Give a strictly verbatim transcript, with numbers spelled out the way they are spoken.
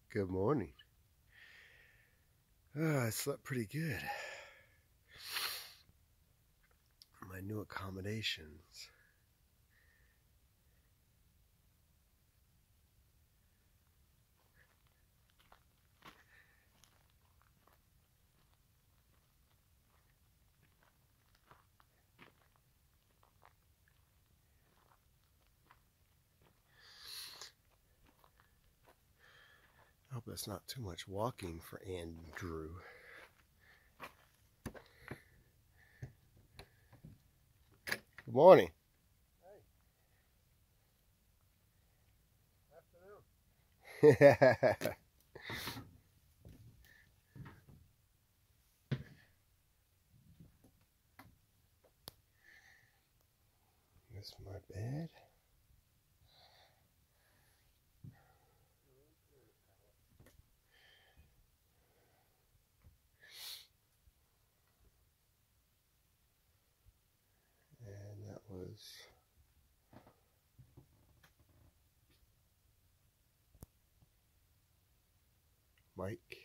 Good morning. Oh, I slept pretty good. My new accommodations. I hope it's not too much walking for Andrew. Good morning. Hey. Afternoon. This is my bed. And that was Mike.